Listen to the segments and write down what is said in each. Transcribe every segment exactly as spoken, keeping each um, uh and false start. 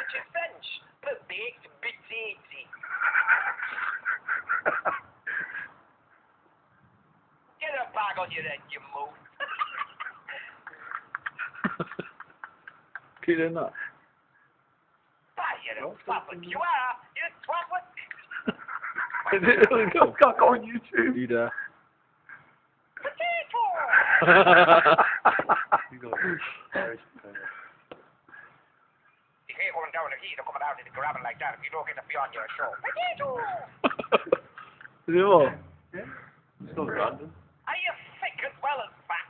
Which is French for baked potato. Get a bag on your head, you move. Keep doing that. Ah, you're a twassock. You are. You're a twassock. Is it really good? Got go on YouTube. You dare. Potato. You got it. You can't go down the heat or coming out in the gravel like that if you don't get to be on your show. Potato. Is it what? Yeah. It's not random. Are you thick as well as fat?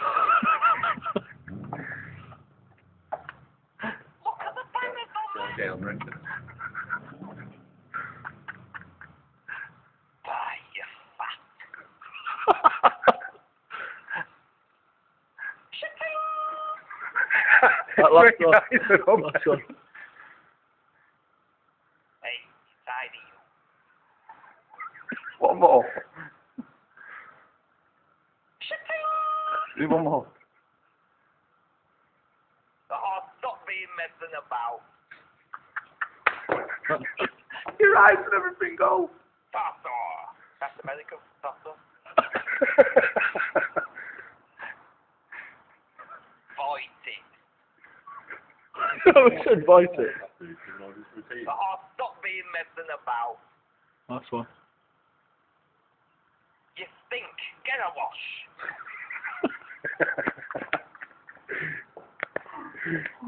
Look at the banners on there. Dale Brenton. Ah, you fat. That last one. Last one. Hey, tidy you. One more. Do one more. Oh, stop being messing about. Your eyes and everything go. Tosser. That's American tosser. Void it. No, we should bite it. Oh, stop being messing about. Last one. You stink. Get a wash.